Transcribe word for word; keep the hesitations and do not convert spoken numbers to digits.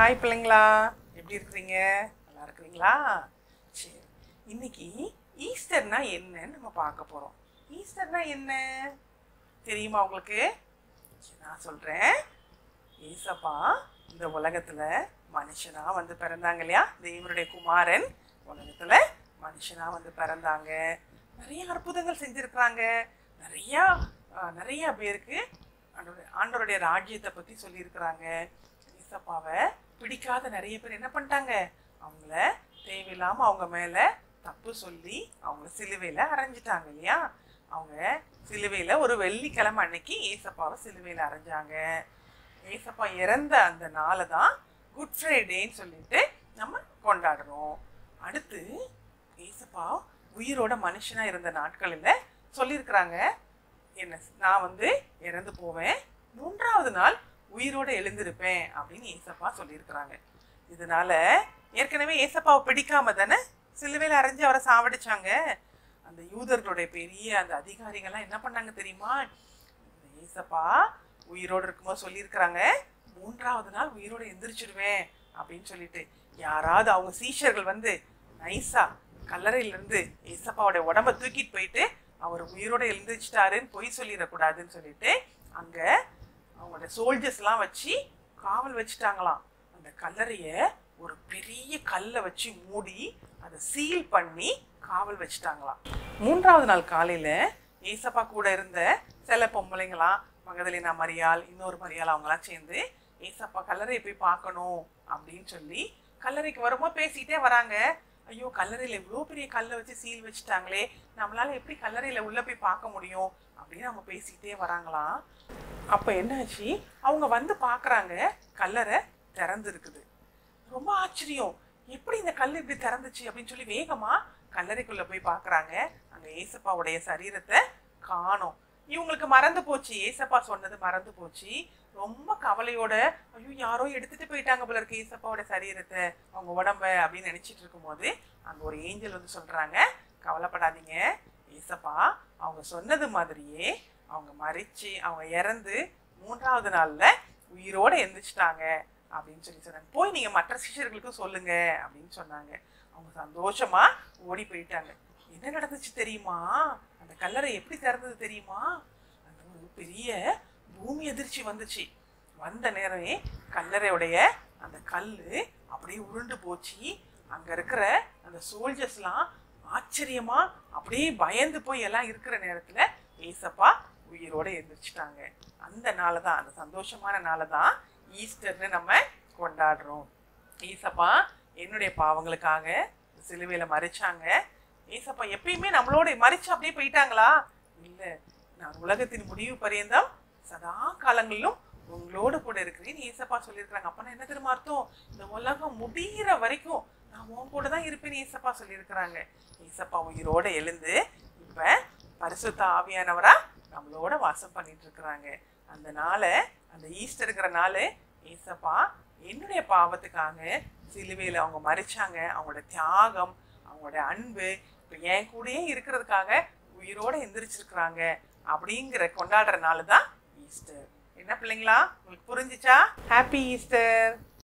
Hi பிள்ளைங்களா, எப்படி இருக்கிறீங்க? நல்லா இருக்கிறீங்களா? சரி, இன்னைக்கு ஈஸ்டர்னா என்னன்னு நம்ம பார்க்க போகிறோம். ஈஸ்டர்னா என்ன தெரியுமா உங்களுக்கு? நான் சொல்கிறேன். ஏசப்பா இந்த உலகத்தில் மனுஷனாக வந்து பிறந்தாங்க இல்லையா? தேவனுடைய குமாரன் உலகத்தில் மனுஷனாக வந்து பிறந்தாங்க. நிறைய அற்புதங்கள் செஞ்சுருக்குறாங்க. நிறையா நிறையா பேருக்கு ஆண்டோடைய ஆண்டோருடைய ராஜ்யத்தை பற்றி சொல்லியிருக்கிறாங்க. ஏசப்பாவை பிடிக்காத நிறைய பேர் என்ன பண்ணிட்டாங்க, அவங்கள தேவையில்லாமல் அவங்க மேலே தப்பு சொல்லி அவங்கள சிலுவையில் அரைஞ்சிட்டாங்க இல்லையா? அவங்க சிலுவையில் ஒரு வெள்ளிக்கிழமை அன்னைக்கு ஏசப்பாவை சிலுவையில் அரைஞ்சாங்க. ஏசப்பா இறந்த அந்த நாளை தான் குட் ஃப்ரைடேன்னு சொல்லிட்டு நம்ம கொண்டாடுறோம். அடுத்து ஏசப்பா உயிரோட மனுஷனாக இருந்த நாட்களில் சொல்லியிருக்கிறாங்க, என்ன நான் வந்து இறந்து போவேன், மூன்றாவது நாள் உயிரோட எழுந்திருப்பேன் அப்படின்னு ஏசப்பா சொல்லியிருக்கிறாங்க. இதனால ஏற்கனவே ஏசப்பாவை பிடிக்காம தானே சிலுவையில் அரைஞ்சு அவரை சாவடிச்சாங்க. அந்த யூதர்களுடைய பெரிய அந்த அதிகாரிகள்லாம் என்ன பண்ணாங்க தெரியுமா? ஏசப்பா உயிரோடு இருக்கும்போது சொல்லியிருக்கிறாங்க, மூன்றாவது நாள் உயிரோட எந்திரிச்சிடுவேன் அப்படின்னு சொல்லிட்டு யாராவது அவங்க சீஷர்கள் வந்து நைஸா கல்லறையிலிருந்து ஏசப்பாவோடைய உடம்ப தூக்கிட்டு போயிட்டு அவர் உயிரோட எழுந்திரிச்சிட்டாருன்னு பொய் சொல்லிடக்கூடாதுன்னு சொல்லிட்டு அங்க அவங்களோட சோல்ஜர்ஸ்லாம் வச்சு காவல் வச்சுட்டாங்களாம். அந்த கல்லறையை ஒரு பெரிய கல்லை வச்சு மூடி அதை சீல் பண்ணி காவல் வச்சுட்டாங்களாம். மூன்றாவது நாள் காலையில் ஏசப்பா கூட இருந்த சில பொம்பளைங்களாம், மகதலினா மரியாள், இன்னொரு மரியாள், அவங்களாம் சேர்ந்து ஏசப்பா கல்லறையை போய் பார்க்கணும் அப்படின்னு சொல்லி கல்லறைக்கு வரும்போது பேசிக்கிட்டே வராங்க. ஐயோ, கல்லறையில் இவ்வளோ பெரிய கல்லை வச்சு சீல் வச்சுட்டாங்களே, நம்மளால எப்படி கல்லறையில் உள்ளே போய் பார்க்க முடியும் அப்படின்னு அவங்க பேசிக்கிட்டே வராங்களாம். அப்போ என்னாச்சு, அவங்க வந்து பார்க்குறாங்க, கல்லறை திறந்துருக்குது. ரொம்ப ஆச்சரியம், எப்படி இந்த கல் இப்படி திறந்துச்சு அப்படின்னு சொல்லி வேகமாக கல்லறைக்குள்ளே போய் பார்க்குறாங்க. அங்கே ஏசப்பாவுடைய சரீரத்தை காணோம். இவங்களுக்கு மறந்து போச்சு, ஏசப்பா சொன்னது மறந்து போச்சு. ரொம்ப கவலையோட, ஐயோ யாரோ எடுத்துட்டு போயிட்டாங்க போல இருக்கு ஏசப்பாவோட சரீரத்தை, அவங்க உடம்ப அப்படின்னு நினைச்சிட்டு இருக்கும்போது அங்கே ஒரு ஏஞ்சல் வந்து சொல்றாங்க, கவலைப்படாதீங்க, ஏசப்பா அவங்க சொன்னது மாதிரியே அவங்க மறிச்சு அவங்க இறந்து மூன்றாவது நாள்ல உயிரோட எந்திரிச்சிட்டாங்க அப்படின்னு சொல்லி சொன்னாங்க. போய் நீங்க மற்ற சிஷர்களுக்கும் சொல்லுங்க அப்படின்னு சொன்னாங்க. அவங்க சந்தோஷமா ஓடி போயிட்டாங்க. என்ன நடந்துச்சு தெரியுமா? அந்த கல்லறை எப்படி திறந்தது தெரியுமா? அந்த ஒரு பெரிய பூமி எதிர்ச்சி வந்துச்சு. வந்த நேரமே கல்லறையுடைய அந்த கல் அப்படியே உருண்டு போச்சு. அங்க இருக்கிற அந்த சோல்ஜர்ஸ்லாம் ஆச்சரியமா அப்படியே பயந்து போய் எல்லாம் இருக்கிற நேரத்துல ஏசப்பா உயிரோட எந்திரிச்சிட்டாங்க. அந்த நாளை தான், அந்த சந்தோஷமான நாளை தான் ஈஸ்டர்னு நம்ம கொண்டாடுறோம். ஏசப்பா என்னுடைய பாவங்களுக்காக சிலுவையில மறிச்சாங்க. ஏசப்பா எப்பயுமே நம்மளோட மறிச்சு அப்படியே போயிட்டாங்களா? இல்லை, நான் உலகத்தின் முடிவு பரியந்தம் சதா காலங்களிலும் உங்களோட கூட இருக்கிறேன்னு ஏசப்பா சொல்லியிருக்கிறாங்க. அப்பனா என்ன தெரியுமா அர்த்தம்? இந்த உலகம் முடிகிற வரைக்கும் நான் உன் கூட தான் இருப்பேன்னு ஏசப்பா சொல்லியிருக்கிறாங்க. ஏசப்பா உயிரோட எழுந்து இப்ப பரிசுத்த ஆவியானவரா நம்மளோட வாசம் பண்ணிட்டு இருக்கிறாங்க. அந்த நாளை, அந்த ஈஸ்டர் இருக்கிற நாள், ஏசப்பா என்னுடைய பாவத்துக்காக சிலுவையில் அவங்க மறிச்சாங்க. அவங்களோட தியாகம், அவங்களோட அன்பு இப்போ என் கூடயே இருக்கிறதுக்காக உயிரோட எந்திரிச்சிருக்கிறாங்க அப்படிங்கிற கொண்டாடுற நாள் தான் ஈஸ்டர். என்ன பிள்ளைங்களா, உங்களுக்கு புரிஞ்சிச்சா? Happy Easter.